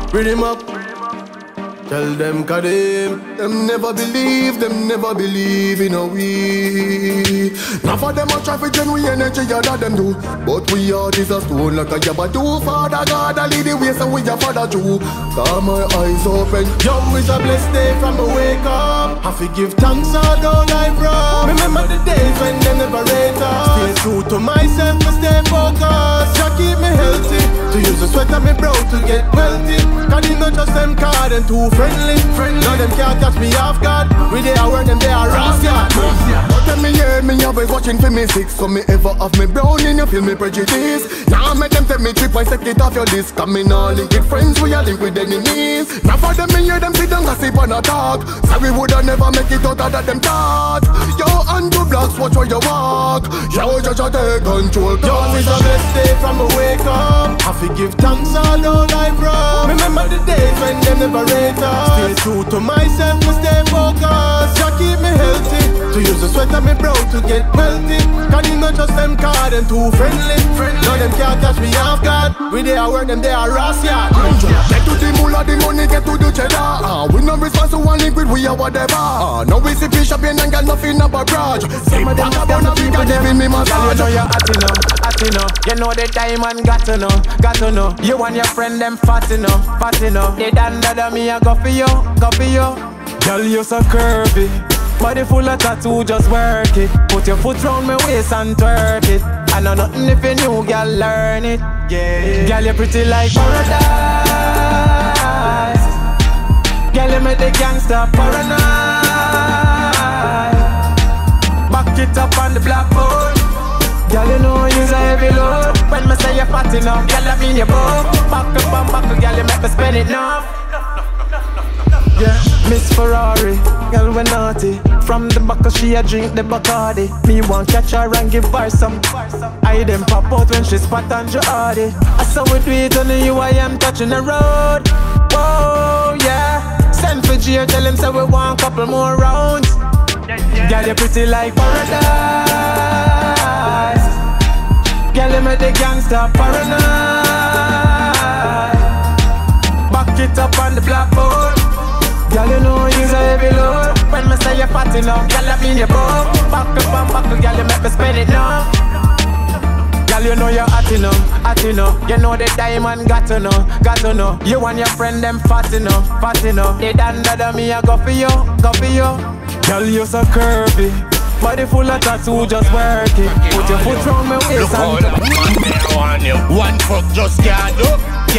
read him up. Tell them Kadim, them never believe in a we. Now for them a try for genuine energy, yeah that them do. But we are this a stone like a yabba do. Father God, I lead the way so we a father Jew. Got my eyes open, young is a blessed day from the wake up. Have to give thanks all down I brought. Remember the days when them never rate us. Stay true to myself, to stay focused. You keep me healthy, to use the sweat of me brow to get wealthy. Cause it's not just them card and too friendly. Now them can't catch me off guard. We they are when them they are rascal. But tell me yeah, me always watching for me six. So me ever have me brown in you feel me prejudice. Now make them take me trip and set it off your list. Cause me now link with friends, we are link with enemies. Now for them me hear them sit down gossip and a talk. Sorry woulda never make it out of them thought. Yo undo blocks, watch where you walk. Yo judge a take control. Yo it's the best day from a wake up. Have to give thanks all down I brought. Remember the days when them never rate us. Stay true to myself, to stay focused. You keep me healthy, to use the sweat of me brow to get wealthy. Cause it's not just them card and too friendly. Now them can't catch me off guard. We they are where them they are rascal. Get to the moolah, the money get to the cheddar. We no response to one liquid, we are whatever. Now we see fish up and got nothing up a grudge. Some of them got a big and giving me massage. You know you're hot enough. You know the diamond got to know. You and your friend them fat enough. They done that me a go for you. Girl, you so curvy, body full of tattoo, just work it. Put your foot round my waist and twerk it. I know nothing if you new, girl, learn it. Yeah, girl, you pretty like paradise. Girl, you make the gangsta paranoid. Back it up on the blackboard. Girl, you know you's a heavy load. When me say you're fat enough, girl, I mean you both. Back up and back, girl, you make me spend it now. Yeah, Miss Ferrari, girl we naughty. From the back she a drink the Bacardi. Me want catch her and give her some. I them pop out when she spot on jihadi. I saw we do it on you, I am touching the road. Whoa, yeah. Send for G, tell him say we want couple more rounds. Girl you pretty like paradise. Girl you make the gangsta paranoid. Back it up on the blackboard. Girl, you know you's a heavy load. When me say you're fat enough, girl, I mean you both. Back up and back, girl, you make me spend it now. Girl, you know you're hot enough. You know the diamond got to know. You and your friend them fat enough. They done that me a go for you. Girl, you so curvy, body full of tattoo, just work it. Put your foot round my waist and one fuck just can't do.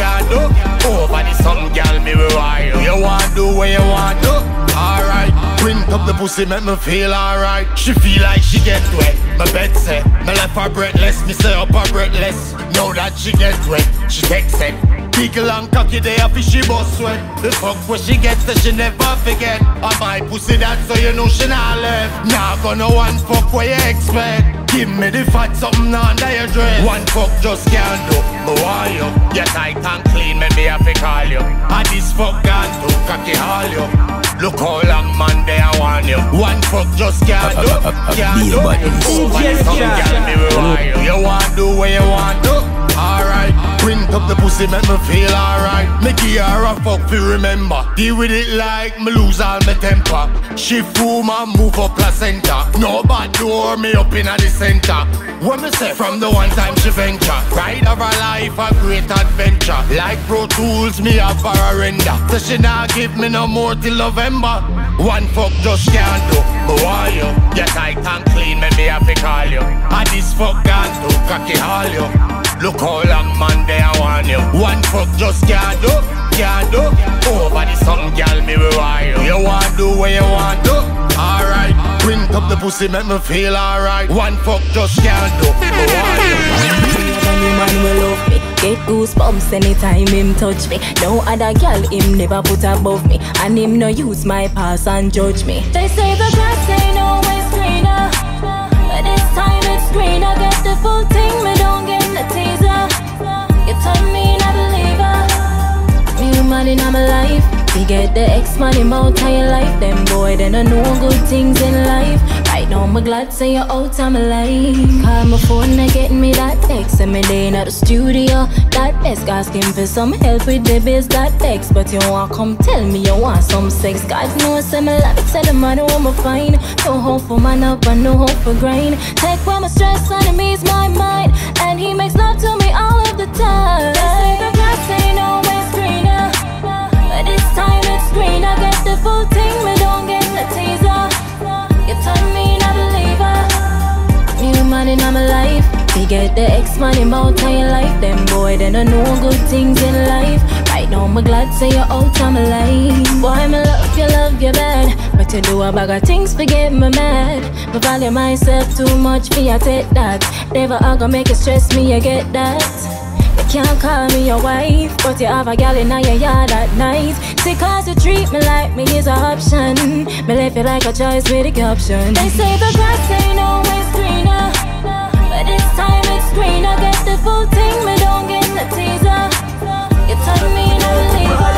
Over the sun, girl, me rewire. You want do what you want do. Alright, print up the pussy, make me feel alright. She feel like she get wet. My bed say, me left her breathless. Me stay up her breathless. Know that she get wet, she takes it. Pickle and cocky, they a fishy boss sweat. The fuck where she gets that she never forget. On my pussy that so you know she not left. Now gonna one fuck where you expect. Give me the fat something under your dress. One fuck just can't do, me want you. Your tight and clean, make me have to call you. And this fuck can't do, cocky haul you. Look how long man they I want you. One fuck just can't do, Over the sun, girl, me want you. You want do what you want do. Alright, print up the pussy, make me feel alright. Make her a fuck fi remember. Deal with it like me lose all my temper. She fool man move up placenta. No bad door me up in the center. What me say from the one time she venture. Ride of her life a great adventure. Like Pro Tools me have for a render. So she not give me no more till November. One fuck just can't do, me want you. Your tight and clean, make me have to call you. And this fuck can't do, cocky haul you. Look how long man they I want you. One fuck just can't do. Over the sun, girl, me rewire you. You want do what you want do. Alright, print up the pussy, make me feel alright. One fuck just can't do, me want you. Man will love me, get goosebumps anytime him touch me. No other girl him never put above me, and him no use my pass and judge me. They say the grass ain't always greener, but this time it's greener. Get the full thing, me don't get the teaser. You tell me not believer. New money in my life, we get the X money out of your life. Them boy, they don't know good things in life. Right now I'm glad say you're out of my life. Call my phone and getting me that text. And me laying at the studio, that desk asking for some help with the biz, that text. But you want come tell me you want some sex. God knows I'm a lot, tell the man what I'm fine. No hope for man up and no hope for grind. Take away my stress and it means my mind. And he makes love to me all of the time. They say the grass ain't always greener, but this time it's greener. Get the full thing, me don't get the teaser. You turn me not a believer. New man in my life. We get the X-man in my entire life. Them boy, they don't know good things in life. Right now, I'm glad say you're out of my life. Boy, me love you bad, but you do a bag of things for get me mad. Me value myself too much for you take that. Never I gonna make you stress me, you get that. You can't call me your wife, but you have a gal in your yard at night. See, cause you treat me like me is an option. Me left you like a choice with a caption. They say the grass ain't always greener, but this time it's greener. Get the full thing, me don't get the teaser. You turn me in a believer.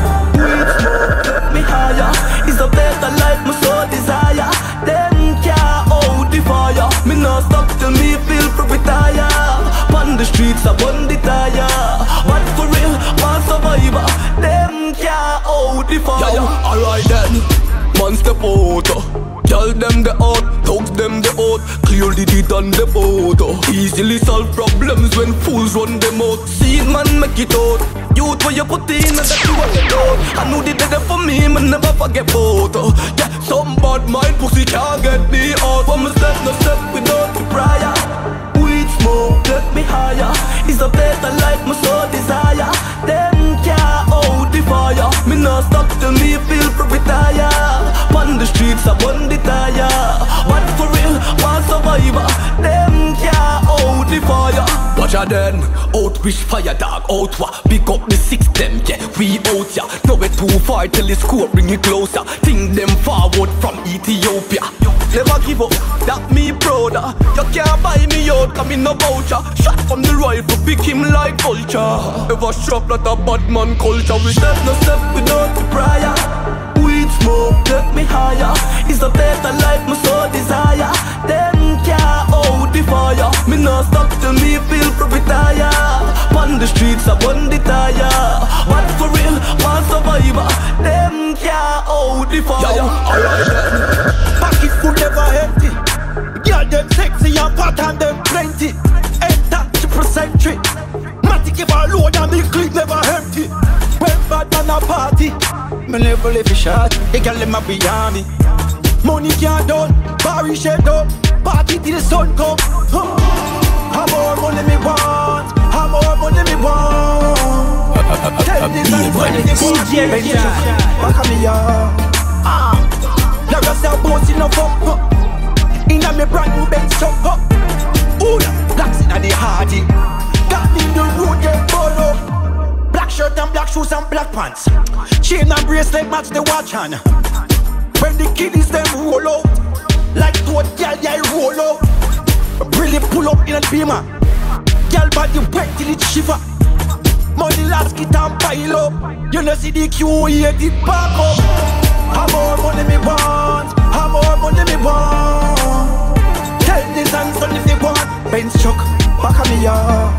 Take me higher, it's a better life, my soul desire. Them can't hold the fire. Me not stop till me feel pretty tired. On the streets I burn the tire. But for real, one survivor. Them can't hold the fire. Yo, alright then, man step out. Tell them the out, thugs them the out. Clearly they done the boat. Easily solve problems when fools run them out. See it man, make it out. Youth where you put in and that you want to do. I know they did it for me, man never forget both. Yeah, some bad mind pussy can't get me out. One step, no step without the prior. Weed smoke, get me higher. It's a better life, my soul desire. Them can't hold the fire. Me not stop till me feel pretty tired. On the streets I burn the tire. But for real, one survivor. Them can't hold the fire. Watch out then, outreach fire dog, out wa. Pick up the six them, yeah, we out ya. Now we're too far till the scope bring it closer. Think them forward from Ethiopia. Never give up, that me brother. You can't buy me out, come in no voucher. Shot from the rifle, pick him like vulture. Ever shop not a bad man culture. We step no step without the prior. Weed smoke, take me higher. It's a better life, my soul desire. Them can't hold the fire. Me not stop till me feel pretty tired. On the streets I burn the tire. But for real, one survivor. Them can't hold the fire. Yo, alright then. Pocket full never empty. Girl them sexy and fat and them plenty. Ain't that triple Matic give a load and me clip never empty. When bad man a party, me never leave a shot. They can let me be army. Money can't done, Barry shed up. Party till the sun come. How more money me want? How more money me want? Tell this and money me want. Back on me yard. Now just a boss in a fuck. Inna me brand new Benz truck. Ooh, blacks inna the hardy. Got me in the road get ball up. Black shirt and black shoes and black pants. Chain and bracelet match the watch hand. When the kiddies them roll out, like to a girl, yeah, roll out. Really pull up in a beamer. Girl body wet till it shiver. Money last get and pile up. You know see the Q8 it back up. How more money me want? How more money me want? Tell this and son if you want. Benz truck, back on me yard.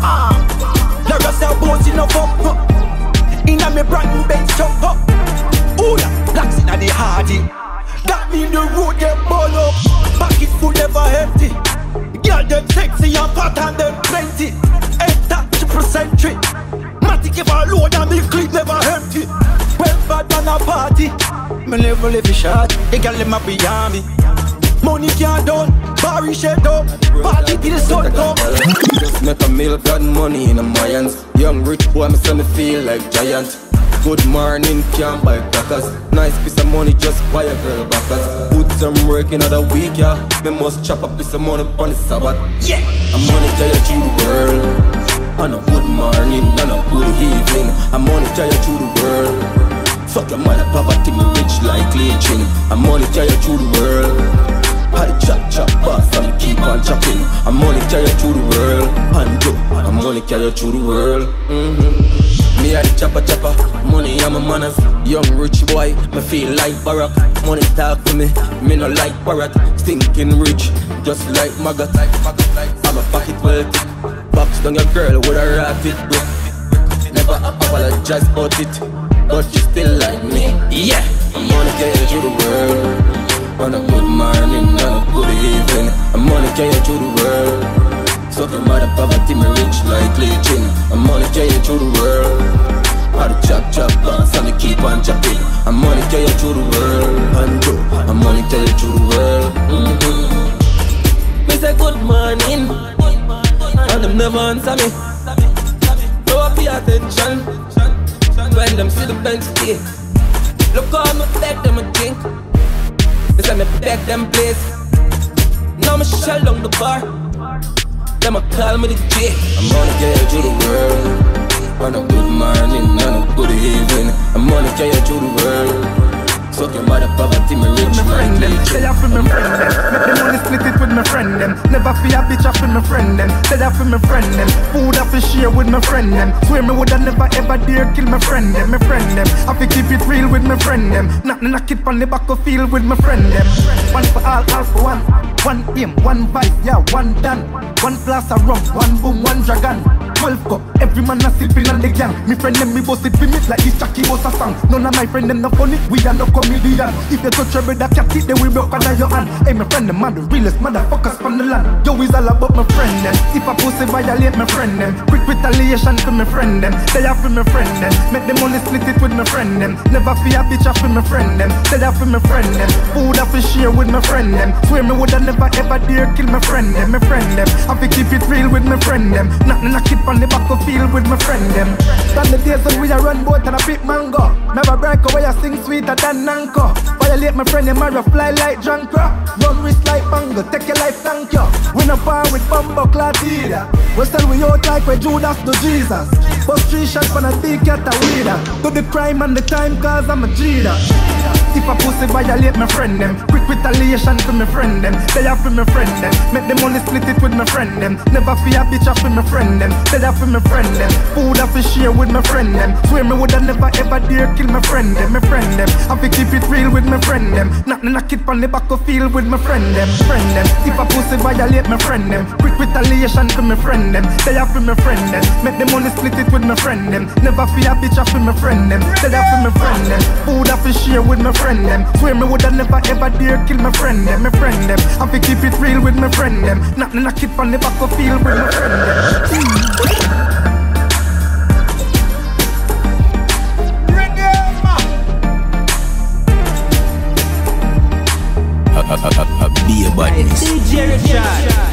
Now just a boss in a fuck. Inna me brand new Benz truck. Ooh, blacks inna the hardy. Got me in the road get ball up. Pocket full never empty. Girl them sexy and fat and them plenty. Ain't that triple Matic give a load and me clip never empty. When bad man a party, me never leave a shot. They can let me be army. Money can't done, Barry shed up. Party till the sun come. Just make a meal, got money in my hands. Young rich boy, me say me feel like giant. Good morning, can't buy crackers. Nice piece of money, just buy a girl backers. Put some work in another week, yeah. Me must chop a piece of money on the Sabbath. Yeah, I'm money tell you through the world. On a good morning, on a good evening. I'm money tell you through the world. Fuck your mother, poverty, me rich like leeching. I'm money tell you through the world. Had a chop boss and keep on chopping. I'm money tell you through the world. And I'm money tell you through the world. Me a the chopper, money on my manners. Young rich boy, me feel like Barack. Money talk to me no like parrot. Stinking rich, just like maggot. I'm a pocket wealthy. Box down your girl with a rabbit brick. Never apologize about it, but you still like me. Yeah, I'm gonna get you through the world. On a good morning, on a good evening. I'm gonna get you through the world. So from out of poverty, me rich like leeching. I'm gonna get you through the world. How to chop bounce and keep on chopping. I'm gonna get you through the world. And I'm gonna get you through the world. Me say good morning, and them never answer me. Don't pay attention when them see the bench stay. Look how me beg them a drink. They say me beg them place. Now me shell down the bar. Them a call me the J. I'm gonna get you through the world. On a good morning, on a good evening. I'm gonna get you through the world. So your mother poverty, me rich my friend them. Say I feel my friend them. Make the money split it with my friend them. Never feel a bitch I feel my friend them. Say I feel my friend them. Food I feel share with my friend them. Swear me woulda never ever dare kill my friend them. My friend them. I feel keep it real with my friend them. Nothing knock it on the back of field with my friend them. One for all for one. One aim, one vibe, yeah, one done. One glass of rum, one boom, one dragon. 12 cup, every man a sipping on the gang. Me friend them, me boss it for me like this Jackie was a song. None of my friend them no funny, we are no comedian. If you touch your brother cat it, they will broke under your hand. Hey, my friend them, man, the realest motherfuckers from the land. Yo, is all about my friend them. If I pussy violate my friend them, quick retaliation for my friend them. They are for my friend them. Make them only split it with my friend them. Never fear a bitch for my friend them. They are for my friend them. Food I fi share with my friend them. Swear me woulda never ever dare kill my friend them. My friend them. I fi keep it real with my friend them. Nothing knock it on the back of field with my friend them. From the days when we a run boat and a big mango. Never break away a sing sweeter than Nanko. Violate my friend them a fly like Jankra. Run wrist like Bango, take your life thank you. We no par with Bumbo Clatida. We sell we out like we Judas to Jesus. Bust 3 shots for a big cat a weeder. Do the crime and the time cause I'm a Jida. If a pussy violate my friend them, quick retaliation for my friend them. They are for my friend them. Make them only split it with my friend them. Never fear a bitch for my friend them. They are for my friend them. Food I fi share with my friend them. Swear me woulda never ever dare kill my friend them. My friend them. I fi keep it real with my friend them. Nothing knock it on the back of field with my friend them. Friend them. If a pussy violate my friend them, quick retaliation for my friend them. They are for my friend them. Make them only split it with my friend them. Never fear a bitch for my friend them. They are for my friend them. Food I fi share with my friend them. Swear me woulda never ever dare kill my friend them. My friend them. I fi keep it real with my friend them. Nothing knock it on the back of field with my friend them. Be a badness. DJ Richard.